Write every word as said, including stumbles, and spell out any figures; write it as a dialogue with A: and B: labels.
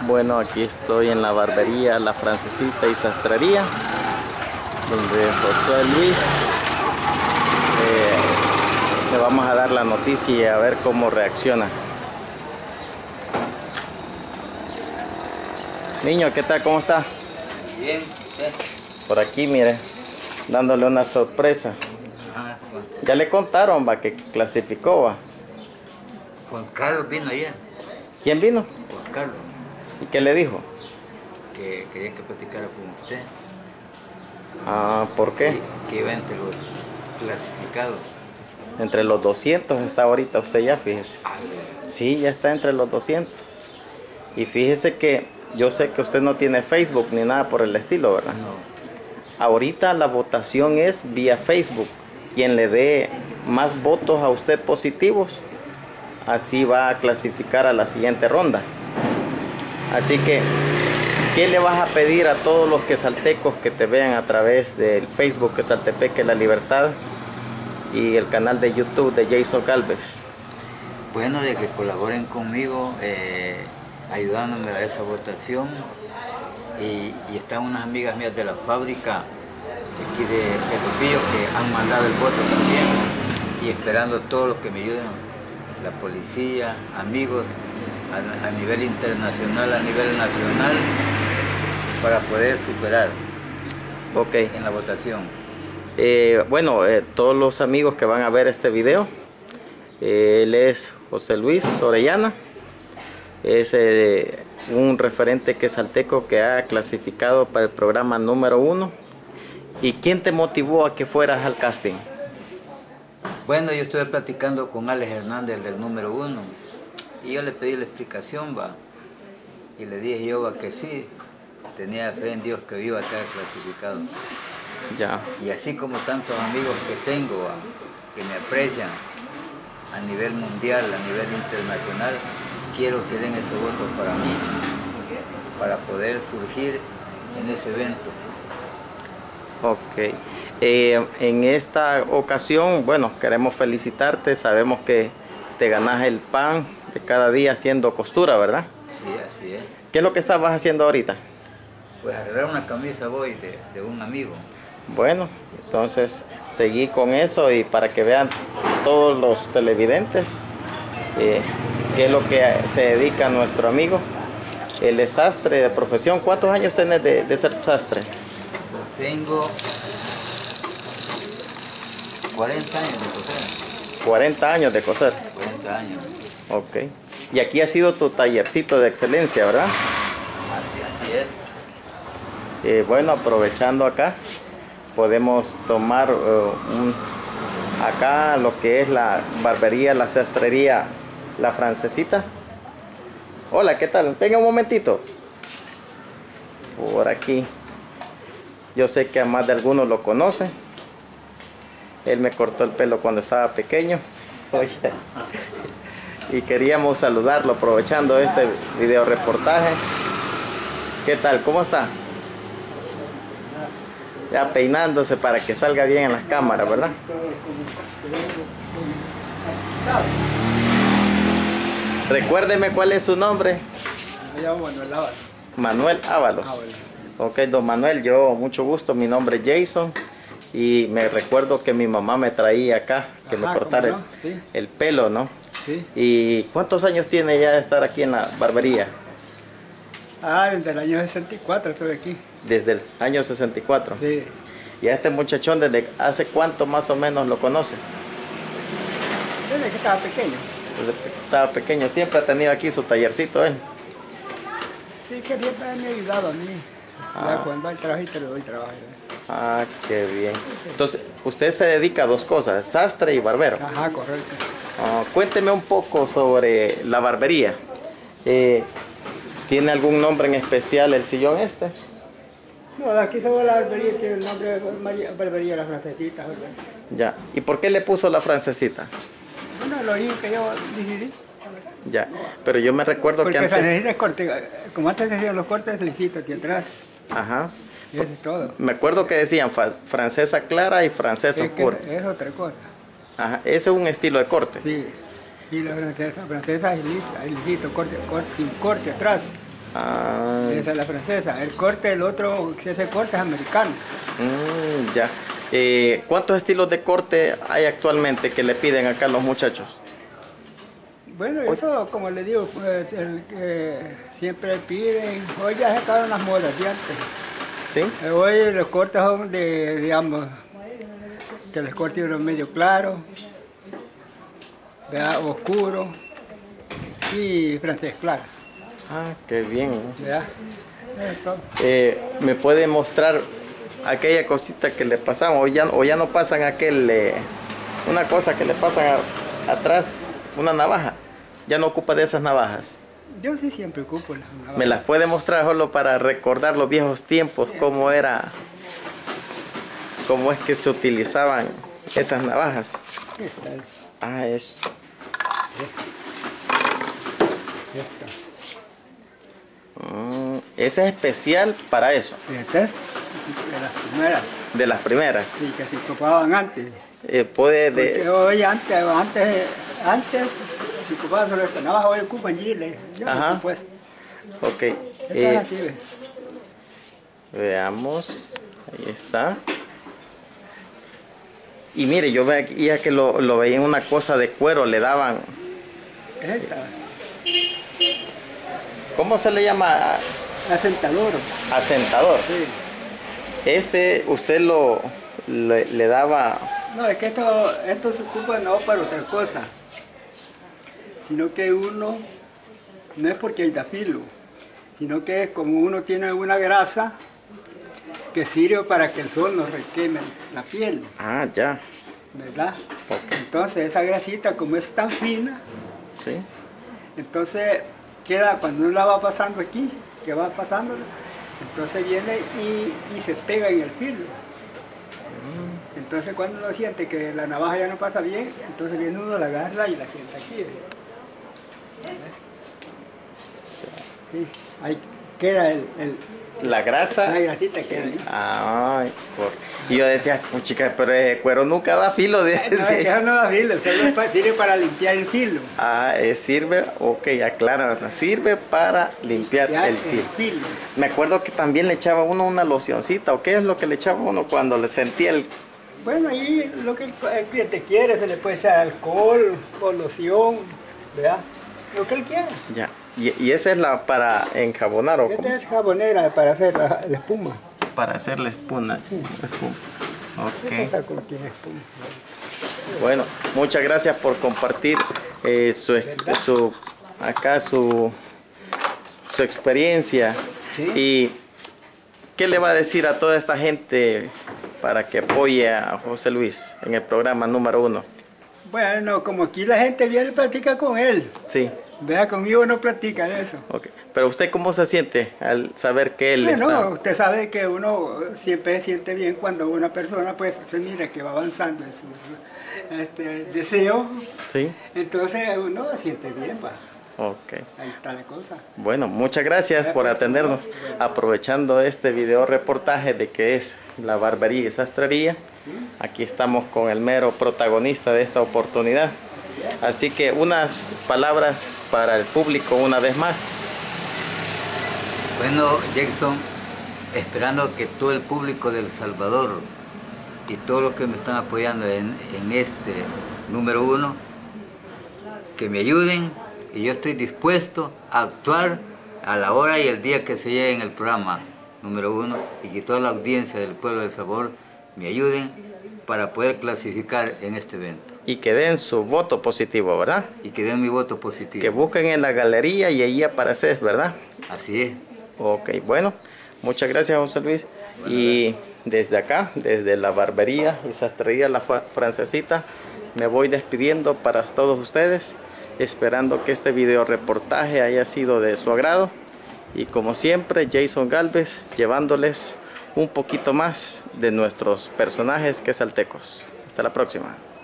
A: Bueno, aquí estoy en la barbería La Francesita y Sastrería, donde Josué Luis eh, le vamos a dar la noticia y a ver cómo reacciona. Niño, ¿qué tal? ¿Cómo está?
B: Bien. ¿Eh?
A: Por aquí, mire, dándole una sorpresa.
B: Ajá, Juan.
A: Ya le contaron, va, que clasificó, va.
B: Juan Carlos vino ayer.
A: ¿Quién vino?
B: Juan Carlos,
A: ¿Y qué le dijo?
B: que quería que platicara con usted.
A: Ah, ¿por qué?
B: Que, que iba entre los clasificados.
A: Entre los doscientos está ahorita usted ya, fíjese.
B: Ah,
A: Sí, ya está entre los doscientos. Y fíjese que yo sé que usted no tiene Facebook ni nada por el estilo, ¿verdad?
B: no.
A: Ahorita la votación es vía Facebook. Quien le dé más votos a usted positivos, así va a clasificar a la siguiente ronda. Así que, ¿qué le vas a pedir a todos los quesaltecos que te vean a través del Facebook Quesaltepeque La Libertad y el canal de YouTube de Jason Galvez?
B: Bueno, de que colaboren conmigo eh, ayudándome a esa votación. Y, y están unas amigas mías de la fábrica aquí de, de Lupillo que han mandado el voto también, y esperando todos los que me ayuden, la policía, amigos, a, a nivel internacional, a nivel nacional, para poder superar
A: Ok.
B: en la votación.
A: Eh, bueno, eh, todos los amigos que van a ver este video, eh, él es José Luis Orellana, es eh, un referente quesalteco que ha clasificado para el programa número uno. ¿Y quién te motivó a que fueras al casting?
B: Bueno, yo estuve platicando con Alex Hernández del número uno, y yo le pedí la explicación, va, y le dije yo, va, que sí, tenía fe en Dios que iba a estar clasificado.
A: Ya.
B: Y así como tantos amigos que tengo, va, que me aprecian a nivel mundial, a nivel internacional, quiero que den ese voto para mí, para poder surgir en ese evento.
A: Ok. Eh, en esta ocasión, bueno, queremos felicitarte. Sabemos que te ganas el pan de cada día haciendo costura, ¿verdad?
B: Sí, así es.
A: ¿Qué es lo que estabas haciendo ahorita?
B: Pues arreglar una camisa voy de, de un amigo.
A: Bueno, entonces seguí con eso y para que vean todos los televidentes eh, qué es lo que se dedica nuestro amigo. Él es sastre de profesión. ¿Cuántos años tienes de, de ser sastre?
B: Tengo cuarenta años de coser.
A: cuarenta años de coser.
B: cuarenta años.
A: Ok. Y aquí ha sido tu tallercito de excelencia, ¿verdad?
B: Así, así es.
A: Eh, bueno, aprovechando acá, podemos tomar uh, un, acá lo que es la barbería, la sastrería La Francesita. Hola, ¿qué tal? Venga un momentito. Por aquí. Yo sé que a más de algunos lo conocen. Él me cortó el pelo cuando estaba pequeño. Oye. Y queríamos saludarlo aprovechando este video reportaje. ¿Qué tal? ¿Cómo está? Ya peinándose para que salga bien en las cámaras, ¿verdad? Recuérdeme cuál es su nombre.
C: Me llamo Manuel Ábalos.
A: Manuel Ábalos. Ok, don Manuel, yo mucho gusto, mi nombre es Jason. Y me recuerdo que mi mamá me traía acá, que
C: Ajá,
A: me cortara
C: ¿cómo no?
A: el,
C: Sí.
A: el pelo, ¿no?
C: Sí.
A: ¿Y cuántos años tiene ya de estar aquí en la barbería?
C: Ah, desde el año sesenta y cuatro estoy aquí.
A: Desde el año sesenta y cuatro.
C: Sí.
A: ¿Y a este muchachón desde hace cuánto más o menos lo conoce?
C: Desde que estaba pequeño.
A: Desde que estaba pequeño, siempre ha tenido aquí su tallercito él.
C: Sí, que siempre me ha ayudado a mí.
A: Ah.
C: Ya cuando hay trabajo, te le doy trabajo.
A: Ah, qué bien. Entonces, usted se dedica a dos cosas, sastre y barbero.
C: Ajá, correcto.
A: Ah, cuénteme un poco sobre la barbería. Eh, ¿Tiene algún nombre en especial el sillón este?
C: No, aquí sobre la barbería tiene el nombre de María, Barbería La Francesita. ¿Verdad?
A: Ya. ¿Y por qué le puso La Francesita?
C: Bueno, lo único que yo decidí.
A: Ya. Pero yo me recuerdo
C: Porque
A: que antes...
C: Francesita es corte. Como antes decían los cortes, lisito aquí atrás.
A: Ajá.
C: Y eso es todo.
A: Me acuerdo que decían fa- francesa clara y francesa
C: Es, que
A: oscura.
C: es otra cosa.
A: Ajá. Ese es un estilo de corte.
C: Sí. Y la francesa, francesa es lisa, es lisito, corte, corte, sin corte atrás.
A: Ah,
C: Esa es la francesa. El corte, el otro, que ese corte es americano.
A: mm, ya. Eh, ¿Cuántos estilos de corte hay actualmente que le piden acá a los muchachos?
C: Bueno, eso, como le digo, pues, el que siempre piden. Hoy ya se acabaron las modas de antes.
A: ¿Sí?
C: Eh, Hoy los cortes son de, digamos, que los cortes son medio claros, ¿verdad? Oscuro y francés claro,
A: Ah, qué bien.
C: ¿verdad? Es todo.
A: Eh, ¿Me puede mostrar aquella cosita que le pasamos? ¿O ya, o ya no pasan aquel, eh, una cosa que le pasan a- atrás, una navaja? ¿Ya no ocupa de esas navajas?
C: Yo sí siempre ocupo las navajas.
A: ¿Me las puede mostrar solo para recordar los viejos tiempos? ¿Cómo era? ¿Cómo es que se utilizaban esas navajas?
C: Esta es,
A: Ah, es...
C: esta.
A: Mm, ese es especial para eso,
C: Esta es de las primeras,
A: de las primeras.
C: sí, que se ocupaban antes.
A: Eh, puede
C: Porque
A: de...
C: hoy antes, antes, antes se ocupaban sobre esta navaja, hoy ocupan giles. Yo
A: Ajá.
C: no ocupo eso.
A: Ok.
C: Esta
A: eh,
C: es así, ¿ves?
A: Veamos, ahí está. Y mire, yo veía que lo, lo veía en una cosa de cuero, le daban...
C: Es esta,
A: ¿Cómo se le llama?
C: asentador.
A: Asentador.
C: Sí.
A: Este, usted lo le, le daba...
C: No, es que esto, esto se ocupa no para otra cosa, sino que uno, no es porque hay da filo, sino que es como uno tiene una grasa que sirve para que el sol no requeme la piel,
A: Ah, ya.
C: ¿verdad? Entonces esa grasita, como es tan fina,
A: Sí.
C: entonces queda, cuando uno la va pasando aquí, que va pasándola, entonces viene y, y se pega en el filo. Entonces cuando uno siente que la navaja ya no pasa bien, entonces viene uno, la agarra y la sienta aquí. ¿Ves? Sí, ahí queda el, el-
A: La grasa...
C: la grasita queda ahí.
A: Ay, por... Y yo decía, chica, pero ese cuero nunca da filo. De
C: No, es que eso no da filo, solo pa- sirve para limpiar el filo.
A: Ah, eh, sirve, ok, aclara, sirve para limpiar
C: Ya,
A: el filo.
C: filo.
A: Me acuerdo que también le echaba uno una locioncita, ¿o qué es lo que le echaba uno cuando le sentía el...
C: Bueno, ahí lo que el, el cliente quiere, se le puede echar alcohol o loción, ¿verdad? Lo que él quiera.
A: Ya, y, y esa es la para enjabonar o como
C: Esta es jabonera para hacer la, la espuma.
A: para hacerle espuma. espuma.
C: Esta
A: Ok,
C: contiene espuma.
A: bueno, muchas gracias por compartir eh, su, su, acá su, su experiencia.
C: Sí.
A: Y ¿qué le va a decir a toda esta gente para que apoye a José Luis en el programa número uno?
C: Bueno, como aquí la gente viene y platica con él.
A: Sí,
C: Vea, conmigo no platica de eso.
A: ok. Pero usted, ¿cómo se siente al saber que él
C: Bueno,
A: está?
C: usted sabe que uno siempre se siente bien cuando una persona pues se mira que va avanzando en sus este, deseos.
A: Sí,
C: Entonces uno se siente bien, va.
A: ok.
C: Ahí está la cosa.
A: Bueno, muchas gracias por atendernos. Aprovechando este video reportaje de que es la barbería y sastrería, aquí estamos con el mero protagonista de esta oportunidad. Así que unas palabras para el público una vez más.
B: Bueno, Jackson, esperando que todo el público de El Salvador y todos los que me están apoyando en, en este número uno, que me ayuden, y yo estoy dispuesto a actuar a la hora y el día que se llegue en el programa número uno, y que toda la audiencia del pueblo del Sabor me ayuden para poder clasificar en este evento.
A: Y que den su voto positivo, ¿verdad?
B: Y que den mi voto positivo.
A: Que busquen en la galería y ahí apareces, ¿verdad?
B: Así es.
A: Ok, bueno, muchas gracias, José Luis. Y desde acá, desde la barbería y sastrería La Francesita, me voy despidiendo para todos ustedes, esperando que este video reportaje haya sido de su agrado. Y como siempre, Jason Galvez, llevándoles un poquito más de nuestros personajes quesaltecos. Hasta la próxima.